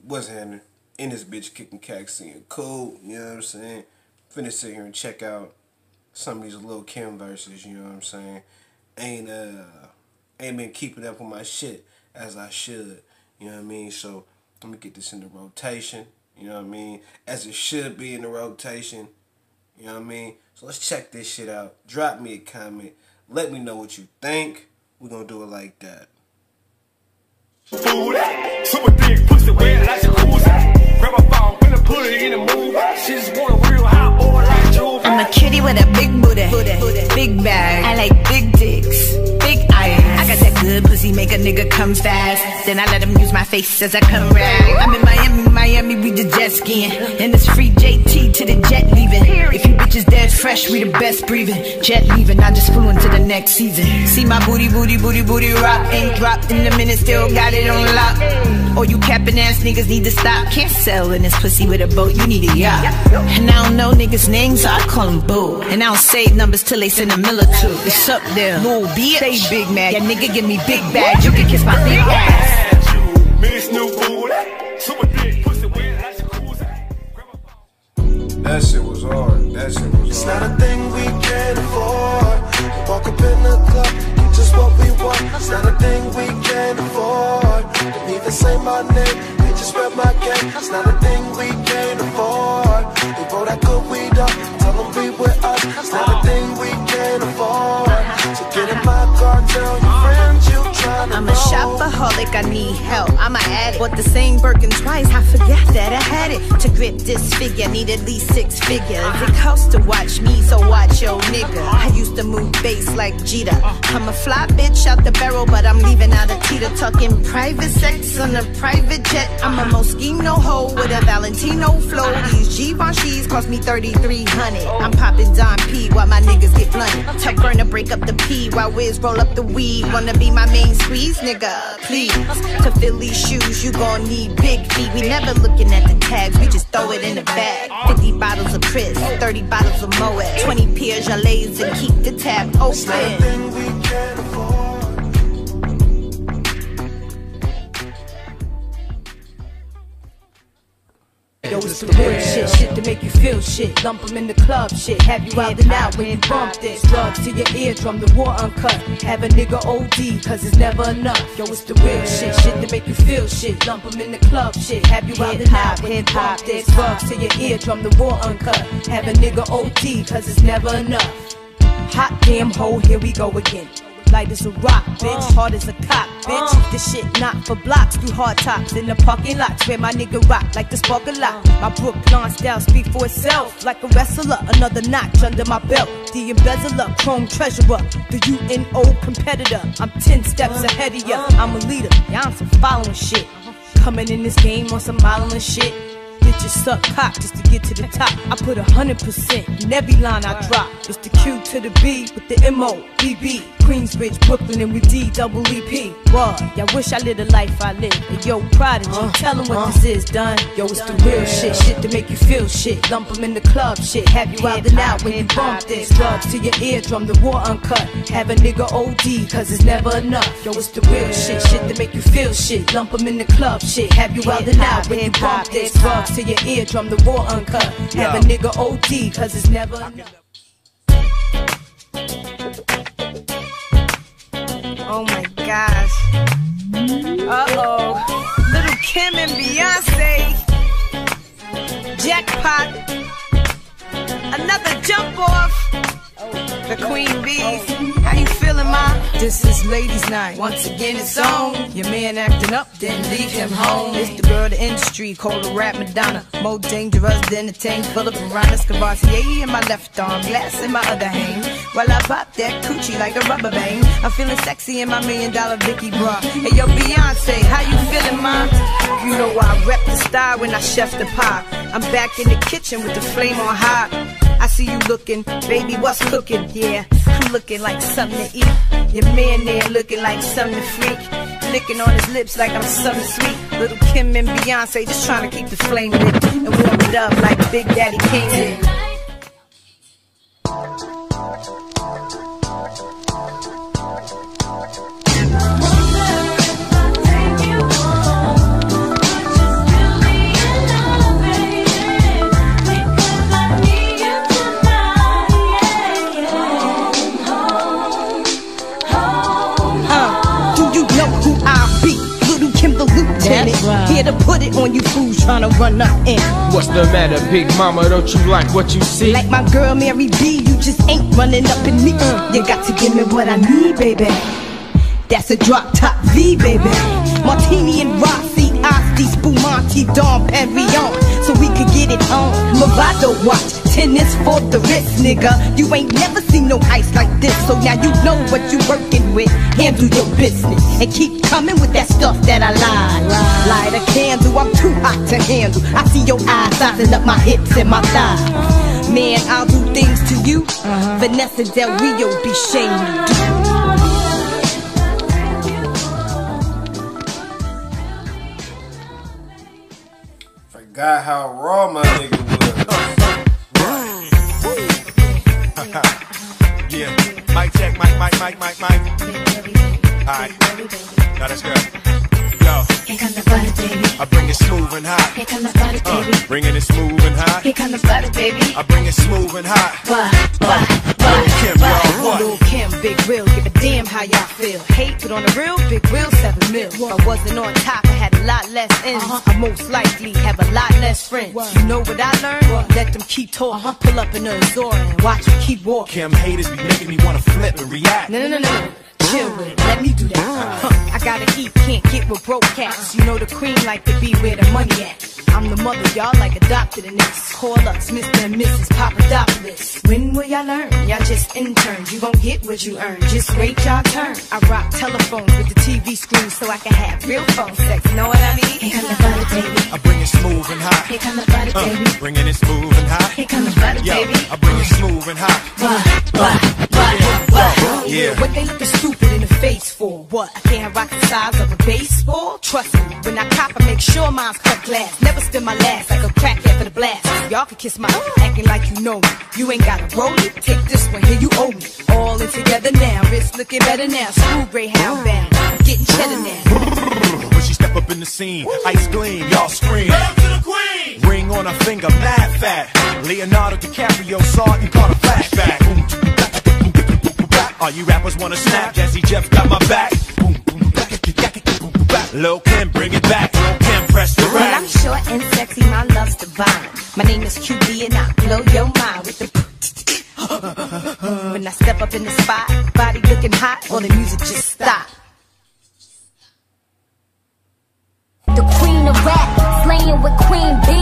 what's happening? In this bitch kicking cacks, seeing cool, you know what I'm saying? Finna sit here and check out some of these Lil Kim verses, you know what I'm saying? Ain't been keeping up with my shit as I should, you know what I mean? So let me get this in the rotation, you know what I mean? As it should be in the rotation, you know what I mean? So let's check this shit out. Drop me a comment. Let me know what you think. We're gonna do it like that. Super thick, pussy wet like jacuzzi. Grab a phone, finna put it in the move. She just want a real hot oil like Juve. I'm a kitty with a big booty, big bag. I like big dicks, big eyes. I got that good pussy, make a nigga come fast. Then I let him use my face as I come rag. I'm in Miami, we the jet skiing. And it's free JT to the jet leaving. If you bitches dead fresh, we the best breathing. Jet leaving, I just flew into the next season. See my booty rock. Ain't dropped in a minute, still got it on lock. All you capping ass niggas need to stop. Can't sell in this pussy with a boat, you need a yacht. And I don't know niggas' names, so I call them boo. And I don't save numbers till they send a mill or two. It's up there, little bitch. Stay big mad, yeah nigga give me big bag. You can kiss my big ass. Miss new booty, super thick, pussy wet like jacuzzi. That shit was hard. That shit was hard. It's not a thing we can't afford. Walk up in the club, get just what we want. It's not a thing we can't afford. Don't even say my name, they just rep my game. It's not a thing we can't afford. We roll that good weed up, tell them be with us. It's not a thing we can't afford. So get in my car, tell your friends you tryna I'm a shopaholic, I need help, I'm a addict. Bought the same Birkin twice, I forgot that I had it. To grip this figure, need at least 6 figures. It costs to watch me, so watch your nigga. I used to move bass like Jeter. I'm a fly bitch out the barrel, but I'm leaving out a teeter. Talking private sex on a private jet. I'm a Moschino hoe with a Valentino flow. These Givenchy's cost me $3,300. I'm popping Don P while my niggas get blunted. Tell Burner break up the P while Wiz roll up the weed. Wanna be my main squeeze, nigga? Please. To fill these shoes, you gon' need big feet. We never looking at the tags, we just throw it in the bag. 50 bottles of Pris, 30 bottles of Moet, 20 Piaget's and keep the tab open. It's not a thing we can't afford. Yo, it's the real shit to make you feel shit. Lump 'em in the club shit, have you out and out when you bump this. Drugs to your eardrum, the war uncut. Have a nigga OD, cause it's never enough. Yo, it's the real shit to make you feel shit. Lump 'em in the club shit, have you out and out when you bump this. Drugs to your eardrum, the war uncut. Have a nigga OD, cause it's never enough. Hot damn hoe, here we go again. Light as a rock, bitch, hard as a cock, bitch. This shit not for blocks, through hard tops in the parking lots where my nigga rock like the spark a lot. My Brooklyn style speak for itself, like a wrestler, another notch under my belt. The embezzler, chrome treasurer, the UNO competitor. I'm 10 steps ahead of ya. I'm a leader, y'all on some following shit. Coming in this game on some modeling shit. Bitches suck cock just to get to the top. I put 100% in every line I drop. It's the Q to the B with the M.O. BB. Queensbridge, Brooklyn, and with D-double-E-P. What? Y'all wish I lived the life I live. And yo, Prodigy, tell them what this is, done. Yo, it's the real shit to make you feel shit. Lump 'em in the club shit, have you out and out when you bump this. Drugs to your eardrum, the war uncut. Have a nigga OD, cause it's never enough. Yo, it's the real shit to make you feel shit. Lump 'em in the club shit, have you out and out when you bump this. Drugs to your eardrum, the war uncut. Have a nigga OD, cause it's never enough. Oh my gosh. Uh-oh. Little Kim and Beyonce. Jackpot. Another jump off. The Queen Bees. How you feeling, ma? This is ladies' night. Once again, it's on. Your man acting up, then leave him home. It's the girl of the industry, called the rap Madonna. More dangerous than the tank full of piranhas. Cavassier in my left arm, glass in my other hand. While I pop that coochie like a rubber band. I'm feeling sexy in my $1 million Vicky bra. Hey, yo, Beyonce, how you feeling, ma? You know I rep the style when I chef the pie. I'm back in the kitchen with the flame on high. I see you looking, baby, what's cooking? Yeah, I'm looking like something to eat. Your man there looking like something to freak. Licking on his lips like I'm something sweet. Little Kim and Beyonce just trying to keep the flame lit and warm it up like Big Daddy King did. here to put it on you fools trying to run up in. What's the matter, big mama? Don't you like what you see? Like my girl Mary B, you just ain't running up in me. You got to give me what I need, baby. That's a drop top V, baby. Martini and Rossi, Asti, Spumante, Dom Perignon, so we could get it on. Movado watch, tennis for the wrist, nigga. You ain't never seen no ice like this, so now you know what you working with. Handle your business and keep coming with that stuff that I lied. Light a candle, I'm too hot to handle. I see your eyes sizing up my hips and my thighs. Man, I'll do things to you. Vanessa Del Rio be shamed. Forgot how raw my nigga was. Yeah, mic check, mic. Alright, now that's good. Yo, Here come the butter, baby. I bring it smooth and hot. Here come the butter, baby. Bringing it smooth and hot. Here come the butter, baby. I bring it smooth and hot. What? Lil' Kim, y'all, what? Lil' Kim, Big Will, give a damn how y'all feel. Hate, but on the real, Big Will, 7 mil. If I wasn't on top, I had a lot less ends. I most likely have a lot less friends. You know what I learned? Let them keep talking. Pull up in the Azora and watch them keep walking. Kim haters be making me wanna flip and react. No. Chill with it, let me do that. I gotta eat, can't get with broke cats. You know the queen like to be where the money at. I'm the mother, y'all like adopted in this. Call us Mr. and Mrs. Papadopoulos. When will y'all learn? Y'all just interns, you gon' get what you earn. Just wait y'all turn. I rock telephones with the TV screen so I can have real phone sex. Know what I mean? Here come the butter, baby. I bring it smooth and hot. Here come the butter, baby. Bringing it smooth and hot. Here come the butter, Yo, baby. I bring it smooth and hot. What? Yeah. What they looking stupid in the face for? What? I can't rock the size of a baseball? Trust me, when I cop, I make sure mine's cut glass. Never spin my last like a crackhead for the blast. Y'all can kiss my acting like you know me. You ain't gotta roll it. Take this one here, you owe me. All in together now, wrist looking better now. School Greyhound bound, I'm getting cheddar now. When she step up in the scene, ice gleam, y'all scream. Hail to the queen! Ring on her finger, mad fat. Leonardo DiCaprio saw it and caught a flashback. All you rappers wanna snap, Jazzy Jeff got my back. Lil' Kim, bring it back. Lil' Kim, press the Well, I'm rack. short and sexy, my love's divine. My name is QB and I blow your mind with the when I step up in the spot, body looking hot, all the music just stop. The queen of rap, slaying with Queen B.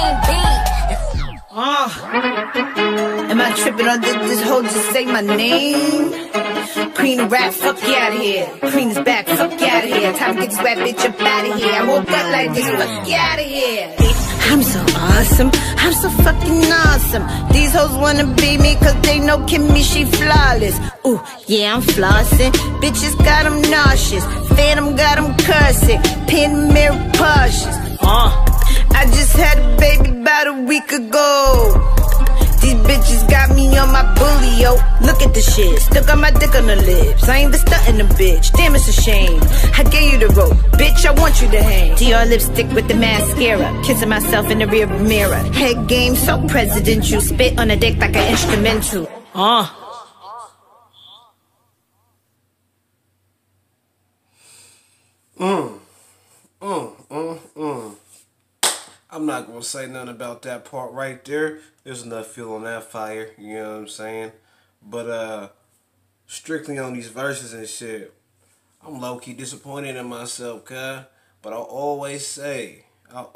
Am I tripping on this hoe just say my name? Queen of rap, fuck you out of here. Queen is back, fuck you out of here. Time to get this rap bitch up out of here. I woke up like this, fuck you out of here. I'm so awesome, I'm so fucking awesome. These hoes wanna be me cause they know Kimmy, she flawless. Ooh, yeah, I'm flossing. Bitches got them nauseous. Phantom got them cursing. Pin mirror cautious. I just had a baby about a week ago. These bitches got me on my bully, yo. Look at the shit, stuck on my dick on the lips. I ain't been stunting a bitch, damn it's a shame. I gave you the rope, bitch, I want you to hang. Dior lipstick with the mascara, kissing myself in the rear mirror. Head game so presidential, spit on a dick like an instrumental. I'm not gonna say nothing about that part right there. There's enough fuel on that fire, you know what I'm saying? But strictly on these verses and shit, I'm low-key disappointed in myself, cuz. But I'll always say,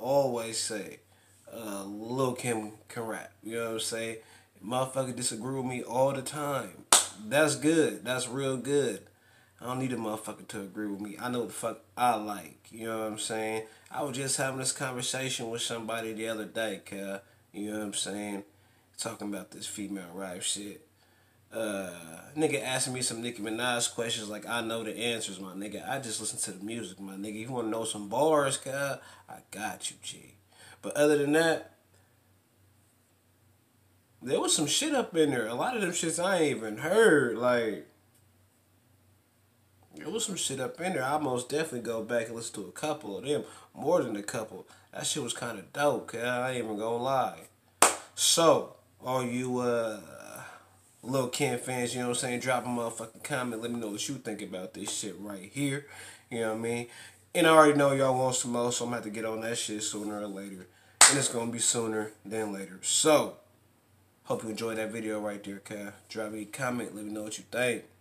Lil' Kim can rap, you know what I'm saying? Motherfucker disagree with me all the time. That's good, that's real good. I don't need a motherfucker to agree with me. I know what the fuck I like, you know what I'm saying? I was just having this conversation with somebody the other day, cuz, you know what I'm saying? Talking about this female rap shit. Nigga asking me some Nicki Minaj questions like I know the answers, my nigga. I just listen to the music, my nigga. You wanna know some bars, cuz? I got you, G. But other than that, there was some shit up in there. A lot of them shits I ain't even heard, like... There was some shit up in there. I most definitely go back and listen to a couple of them. More than a couple. That shit was kind of dope, cuz. I ain't even gonna lie. So, all you Lil' Kim fans, you know what I'm saying, drop a motherfucking comment. Let me know what you think about this shit right here. You know what I mean? And I already know y'all want some more, so I'm going to have to get on that shit sooner or later. And it's going to be sooner than later. So, hope you enjoyed that video right there, Kev. Drop me a comment. Let me know what you think.